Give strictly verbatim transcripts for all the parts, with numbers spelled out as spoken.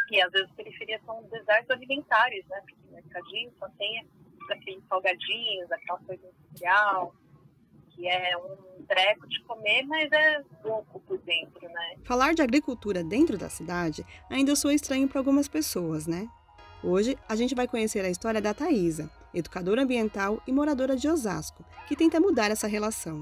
E às vezes periferias são desertos alimentares, né? Porque o mercadinho só tem aqueles salgadinhos, aquela coisa industrial, que é um treco de comer, mas é louco por dentro, né? Falar de agricultura dentro da cidade ainda soa estranho para algumas pessoas, né? Hoje, a gente vai conhecer a história da Thaisa, educadora ambiental e moradora de Osasco, que tenta mudar essa relação.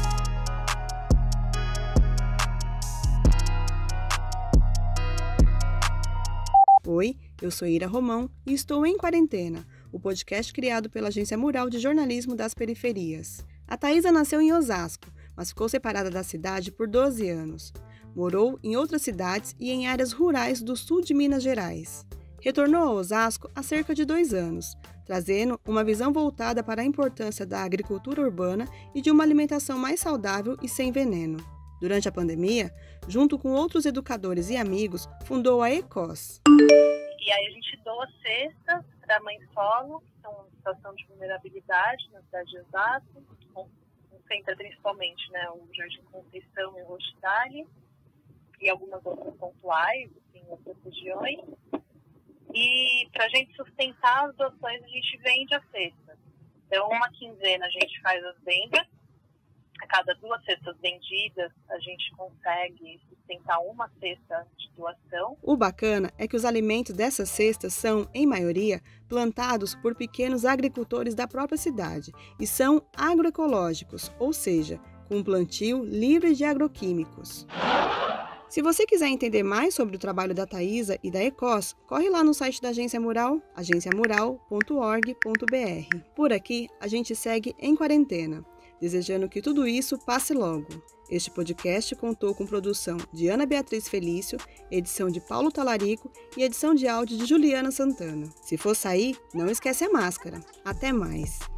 Oi, eu sou Ira Romão e estou em Quarentena, o podcast criado pela Agência Mural de Jornalismo das Periferias. A Thaisa nasceu em Osasco, mas ficou separada da cidade por doze anos. Morou em outras cidades e em áreas rurais do sul de Minas Gerais. Retornou a Osasco há cerca de dois anos, trazendo uma visão voltada para a importância da agricultura urbana e de uma alimentação mais saudável e sem veneno. Durante a pandemia, junto com outros educadores e amigos, fundou a ECOS. E aí a gente doa cestas para mães solo, que estão em situação de vulnerabilidade na cidade de Osasco, concentra principalmente, né, o Jardim Conceição e o Rochidale, e algumas outras pontuais, assim, em outras regiões. E para a gente sustentar as doações, a gente vende a cesta. Então, uma quinzena a gente faz as vendas. A cada duas cestas vendidas, a gente consegue sustentar uma cesta de doação. O bacana é que os alimentos dessas cestas são, em maioria, plantados por pequenos agricultores da própria cidade e são agroecológicos, ou seja, com plantio livre de agroquímicos. Se você quiser entender mais sobre o trabalho da Thaisa e da ECOS, corre lá no site da Agência Mural, agência mural ponto org ponto br. Por aqui, a gente segue em quarentena, desejando que tudo isso passe logo. Este podcast contou com produção de Ana Beatriz Felício, edição de Paulo Talarico e edição de áudio de Juliana Santana. Se for sair, não esquece a máscara. Até mais!